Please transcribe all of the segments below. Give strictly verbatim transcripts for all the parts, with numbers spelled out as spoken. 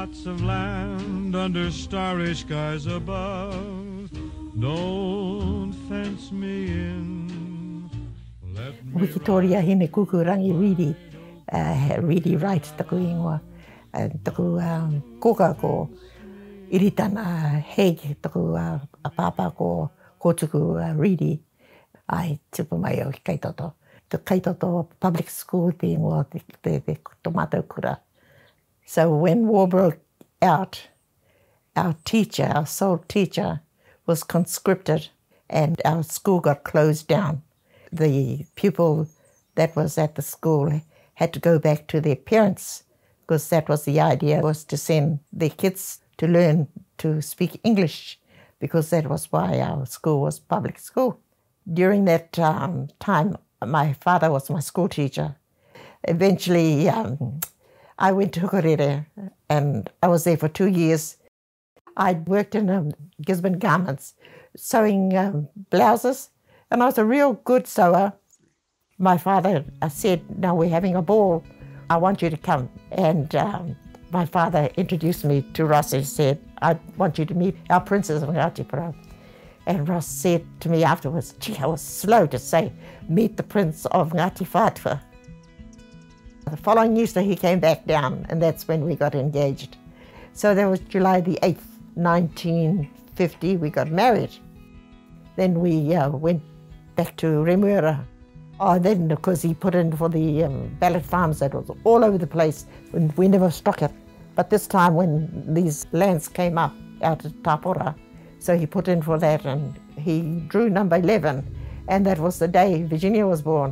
plots of land under starry skies above. Don't fence me in. Let me Victoria hine kukurangi really, uh, really right taku ingoa. Uh, taku um, koka ko iritana hei taku uh, a papa ko ko tuku uh, really. Ai tupu mai o kaitoto. The kaitoto public school te ingoa te, te, te tomato kura. So when war broke out, our teacher, our sole teacher, was conscripted and our school got closed down. The pupil that was at the school had to go back to their parents because that was the idea, was to send their kids to learn to speak English because that was why our school was public school. During that um, time, my father was my school teacher. Eventually, um, I went to Hukarere and I was there for two years. I worked in um, Gisborne Garments, sewing um, blouses, and I was a real good sewer. My father uh, said, now we're having a ball, I want you to come. And um, my father introduced me to Ross. He said, I want you to meet our princess of Ngāti Porou. And Ross said to me afterwards, gee, I was slow to say, meet the prince of Ngāti Whātua. The following Easter he came back down, and that's when we got engaged. So that was July the eighth, nineteen fifty, we got married. Then we uh, went back to Remuera. Oh, then of course he put in for the um, ballot farms that was all over the place, and we never struck it. But this time when these lands came up out of Tapora, so he put in for that and he drew number eleven, and that was the day Virginia was born.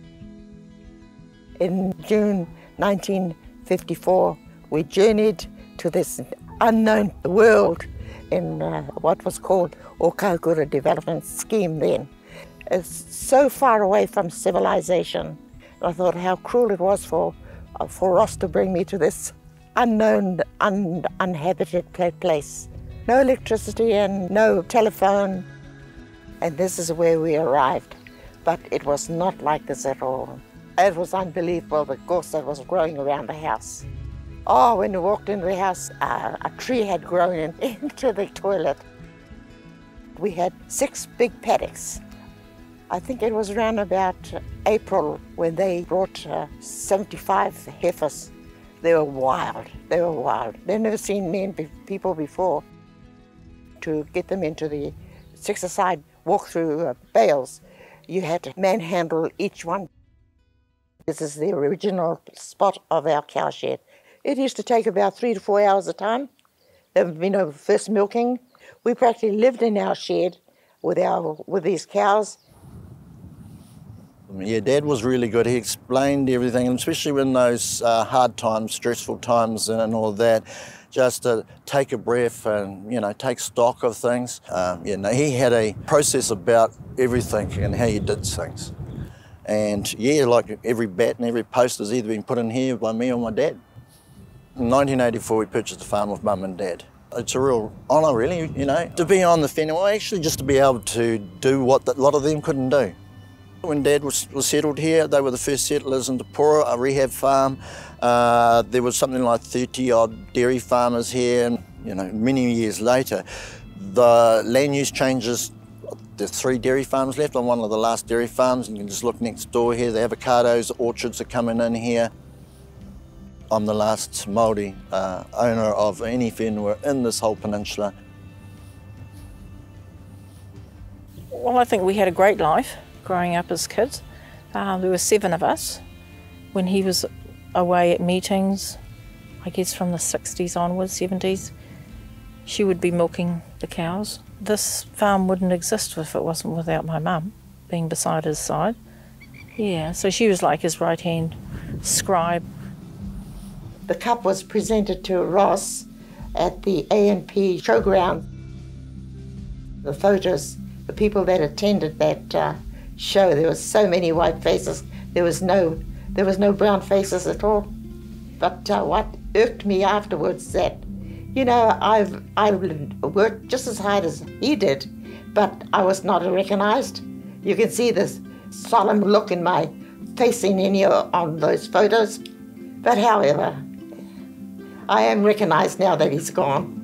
In June nineteen fifty-four, we journeyed to this unknown world in uh, what was called Okaukura Development Scheme then. It's so far away from civilization. I thought how cruel it was for, uh, for Ross to bring me to this unknown, un uninhabited place. No electricity and no telephone. And this is where we arrived. But it was not like this at all. It was unbelievable, the gorse that was growing around the house. Oh, when we walked into the house, uh, a tree had grown in, into the toilet. We had six big paddocks. I think it was around about April when they brought uh, seventy-five heifers. They were wild, they were wild. They'd never seen men, be people before. To get them into the six-a-side walk-through uh, bales, you had to manhandle each one. This is the original spot of our cow shed. It used to take about three to four hours a time. There would be no first milking. We practically lived in our shed with, our, with these cows. Yeah, Dad was really good. He explained everything, and especially in those uh, hard times, stressful times and all of that, just to take a breath and, you know, take stock of things. Um, you know, he had a process about everything and how he did things. And yeah, like every bat and every post has either been put in here by me or my dad. In nineteen eighty-four, we purchased the farm with Mum and Dad. It's a real honour, really, you know, to be on the whenua, actually just to be able to do what a lot of them couldn't do. When Dad was, was settled here, they were the first settlers in Te Pora, a rehab farm. Uh, there was something like thirty odd dairy farmers here, and you know, many years later, the land use changes. There's three dairy farms left on one of the last dairy farms, and you can just look next door here. The avocados, orchards are coming in here. I'm the last Māori uh, owner of any whenua in this whole peninsula. Well, I think we had a great life growing up as kids. Uh, there were seven of us. When he was away at meetings, I guess from the sixties onwards, seventies, she would be milking the cows. This farm wouldn't exist if it wasn't without my mum being beside his side. Yeah, so she was like his right-hand scribe. The cup was presented to Ross at the A N P showground. The photos, the people that attended that uh, show, there was so many white faces. There was no, there was no brown faces at all. But uh, what irked me afterwards that, you know, I've I worked just as hard as he did, but I was not recognised. You can see this solemn look in my face in any on those photos. But however, I am recognised now that he's gone.